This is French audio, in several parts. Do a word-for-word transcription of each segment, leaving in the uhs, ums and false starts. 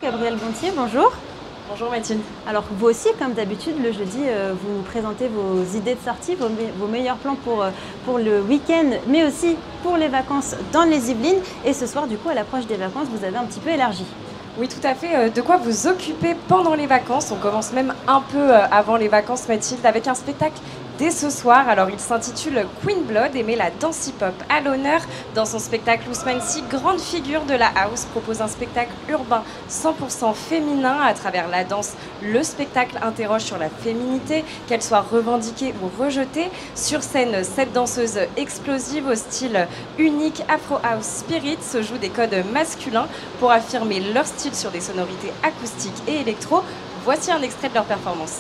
Gabrielle Gontier, bonjour. Bonjour Mathilde. Alors vous aussi, comme d'habitude, le jeudi, euh, vous nous présentez vos idées de sortie, vos, me vos meilleurs plans pour, euh, pour le week-end, mais aussi pour les vacances dans les Yvelines. Et ce soir, du coup, à l'approche des vacances, vous avez un petit peu élargi. Oui, tout à fait. De quoi vous occuper pendant les vacances. On commence même un peu avant les vacances, Mathilde, avec un spectacle dès ce soir. Alors, il s'intitule Queen Blood et met la danse hip-hop à l'honneur. Dans son spectacle, Ousmane Sy, grande figure de la house, propose un spectacle urbain cent pour cent féminin. À travers la danse, le spectacle interroge sur la féminité, qu'elle soit revendiquée ou rejetée. Sur scène, cette danseuse explosive au style unique Afro House Spirit se joue des codes masculins pour affirmer leur style sur des sonorités acoustiques et électro. Voici un extrait de leur performance.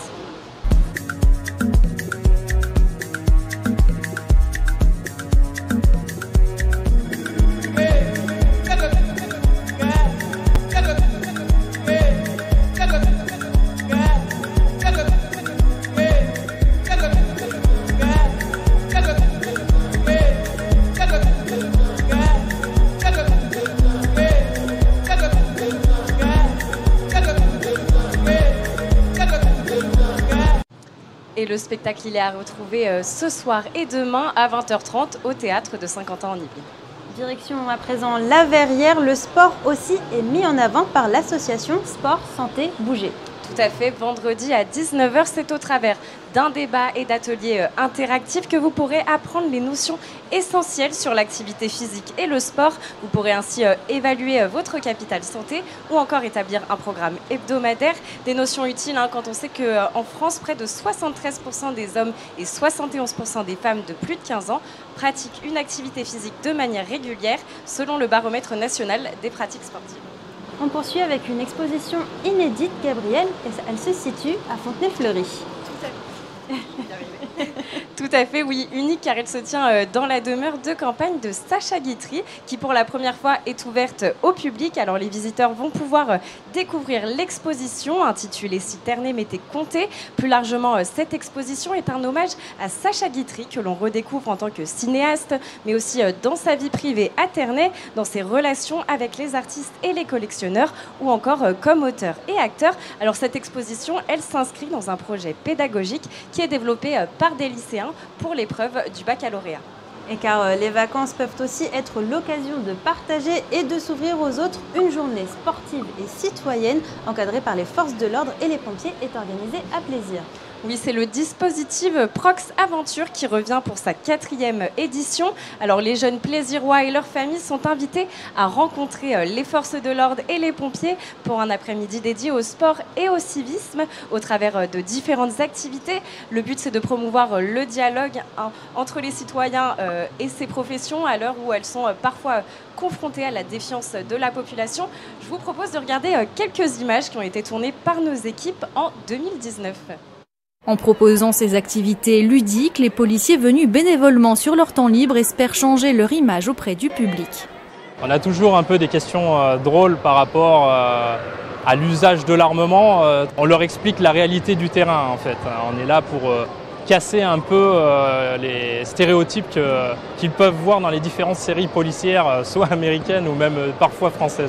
Et le spectacle, il est à retrouver euh, ce soir et demain à vingt heures trente au théâtre de Saint-Quentin en Yvelines. Direction à présent la Verrière. Le sport aussi est mis en avant par l'association Sport Santé Bouger. Tout à fait, vendredi à dix-neuf heures, c'est au travers d'un débat et d'ateliers euh, interactifs que vous pourrez apprendre les notions essentielles sur l'activité physique et le sport. Vous pourrez ainsi euh, évaluer euh, votre capital santé ou encore établir un programme hebdomadaire. Des notions utiles hein, quand on sait qu'en euh, France, près de soixante-treize pour cent des hommes et soixante et onze pour cent des femmes de plus de quinze ans pratiquent une activité physique de manière régulière, selon le baromètre national des pratiques sportives. On poursuit avec une exposition inédite, Gabrielle, et elle se situe à Fontenay-Fleury. Tout à fait, oui, unique car elle se tient dans la demeure de campagne de Sacha Guitry qui pour la première fois est ouverte au public. Alors les visiteurs vont pouvoir découvrir l'exposition intitulée Citerné m'était compté. Plus largement, cette exposition est un hommage à Sacha Guitry que l'on redécouvre en tant que cinéaste, mais aussi dans sa vie privée à Ternay, dans ses relations avec les artistes et les collectionneurs ou encore comme auteur et acteur. Alors cette exposition, elle s'inscrit dans un projet pédagogique qui est développé par des lycéens pour l'épreuve du baccalauréat. Et car euh, les vacances peuvent aussi être l'occasion de partager et de s'ouvrir aux autres, une journée sportive et citoyenne encadrée par les forces de l'ordre et les pompiers est organisée à Plaisir. Oui, c'est le dispositif Prox Aventure qui revient pour sa quatrième édition. Alors, les jeunes plaisirois et leurs familles sont invités à rencontrer les forces de l'ordre et les pompiers pour un après-midi dédié au sport et au civisme au travers de différentes activités. Le but, c'est de promouvoir le dialogue hein, entre les citoyens euh, et ces professions à l'heure où elles sont euh, parfois confrontées à la défiance de la population. Je vous propose de regarder euh, quelques images qui ont été tournées par nos équipes en deux mille dix-neuf. En proposant ces activités ludiques, les policiers venus bénévolement sur leur temps libre espèrent changer leur image auprès du public. On a toujours un peu des questions euh, drôles par rapport euh, à l'usage de l'armement. Euh, on leur explique la réalité du terrain en fait. On est là pour euh, casser un peu euh, les stéréotypes que, qu'ils peuvent voir dans les différentes séries policières, euh, soit américaines ou même euh, parfois françaises.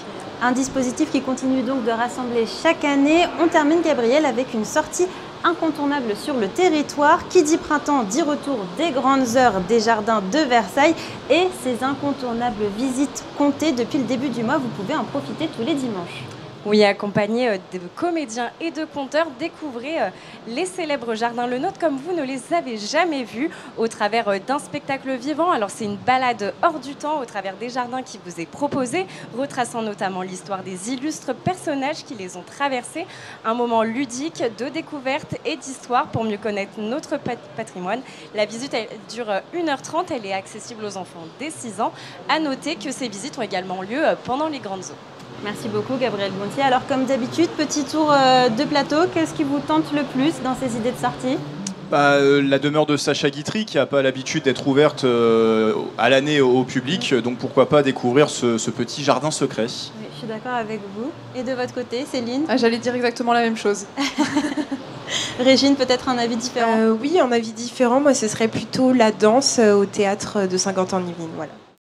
Un dispositif qui continue donc de rassembler chaque année. On termine, Gabrielle, avec une sortie incontournable sur le territoire. Qui dit printemps dit retour des grandes heures des jardins de Versailles. Et ces incontournables visites comptées depuis le début du mois, vous pouvez en profiter tous les dimanches. Oui, accompagné de comédiens et de conteurs, découvrez les célèbres jardins Le Nôtre comme vous ne les avez jamais vus au travers d'un spectacle vivant. Alors c'est une balade hors du temps au travers des jardins qui vous est proposé, retraçant notamment l'histoire des illustres personnages qui les ont traversés. Un moment ludique de découverte et d'histoire pour mieux connaître notre patrimoine. La visite elle dure une heure trente, elle est accessible aux enfants dès six ans. À noter que ces visites ont également lieu pendant les grandes eaux. Merci beaucoup Gabrielle Gontier. Alors comme d'habitude, petit tour de plateau, qu'est-ce qui vous tente le plus dans ces idées de sortie ? Bah, euh, la demeure de Sacha Guitry qui n'a pas l'habitude d'être ouverte euh, à l'année au public, donc pourquoi pas découvrir ce, ce petit jardin secret. Oui, je suis d'accord avec vous. Et de votre côté, Céline ? Ah, j'allais dire exactement la même chose. Régine, peut-être un avis différent ? euh, Oui, un avis différent. Moi, ce serait plutôt la danse au théâtre de Saint-Quentin en Yvelines. Voilà.